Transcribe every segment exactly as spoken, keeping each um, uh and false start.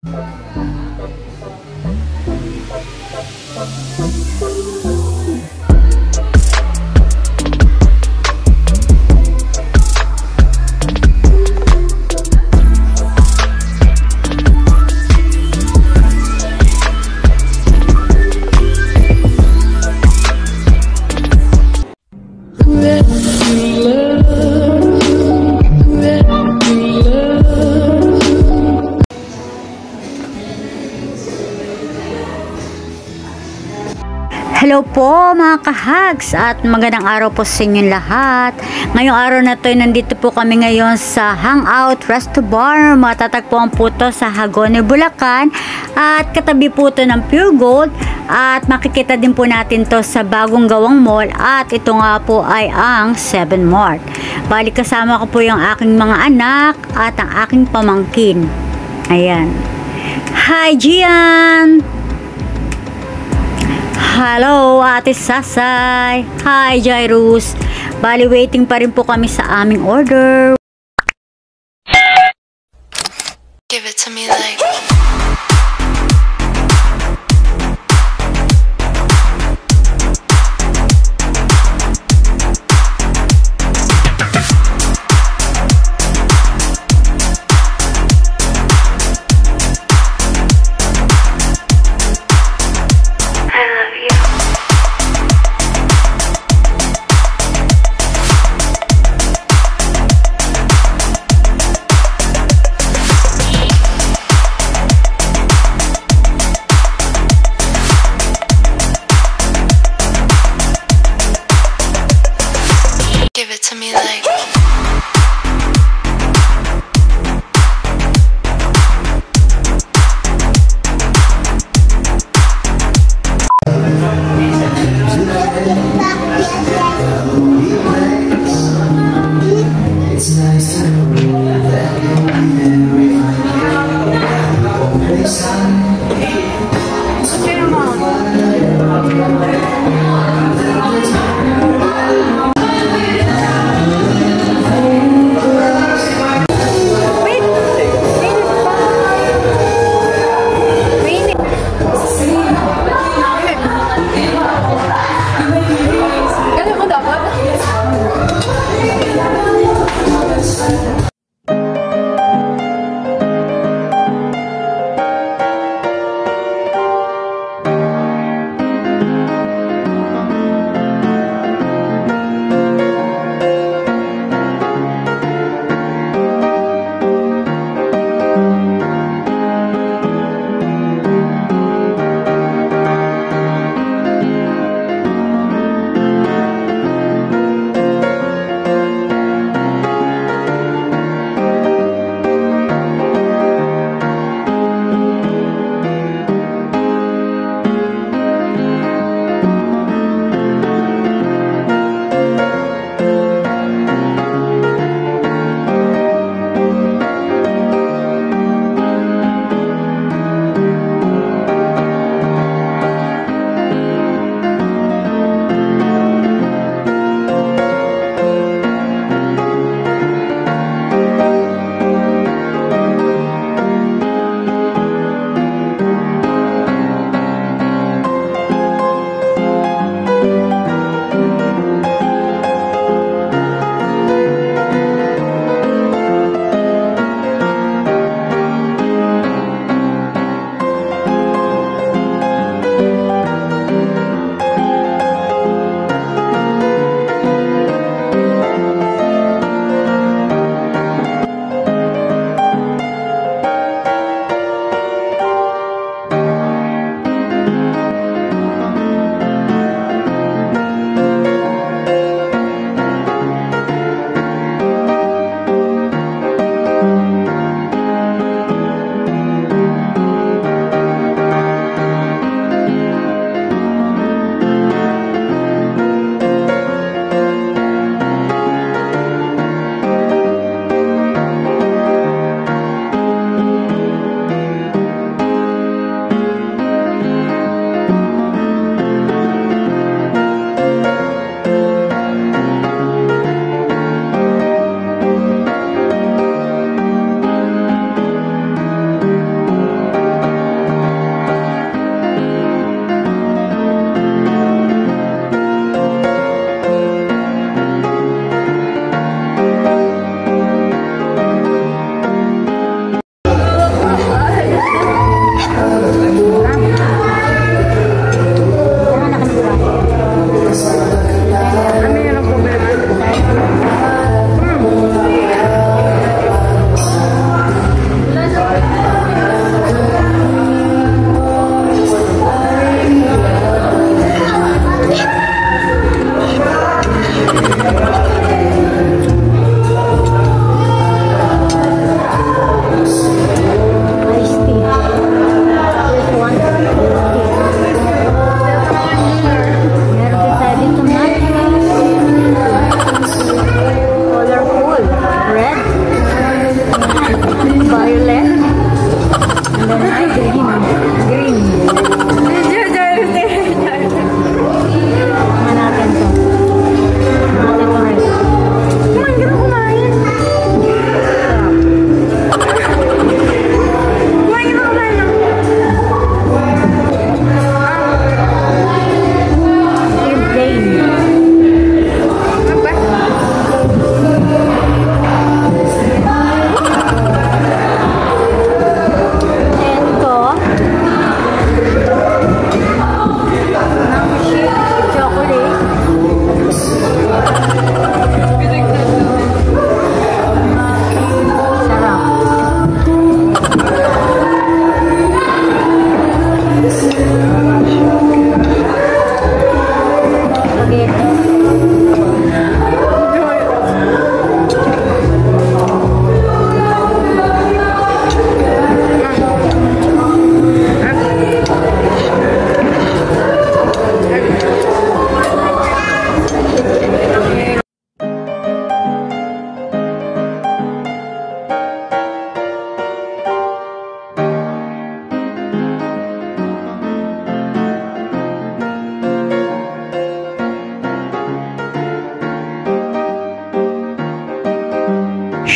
Hello po mga kahags at magandang araw po sa inyong lahat. Ngayong araw na to, nandito po kami ngayon sa Hangout Restobar. Matatagpuan po to sa Hagonoy, Bulacan at katabi po to ng Pure Gold at makikita din po natin to sa bagong gawang mall at ito nga po ay ang seven Mart. Bali kasama ko po yung aking mga anak at ang aking pamangkin. Ayan. Hi Gian! Hello, Ate Sasay. Hi, Jairus. Bali, waiting pa rin po kami sa aming order. Give it to me like...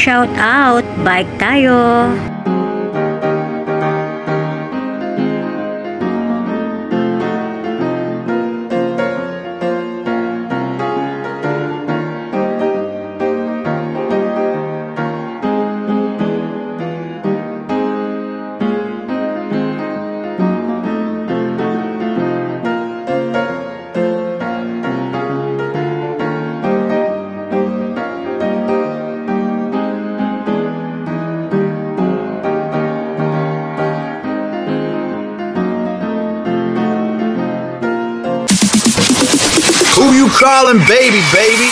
shout out. Bike tayo. Who you calling baby, baby?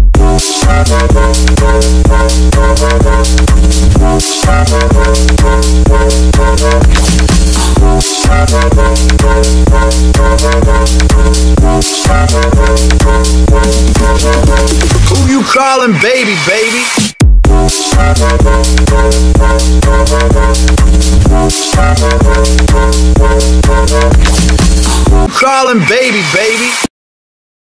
Who you calling baby, baby? Calling baby, baby.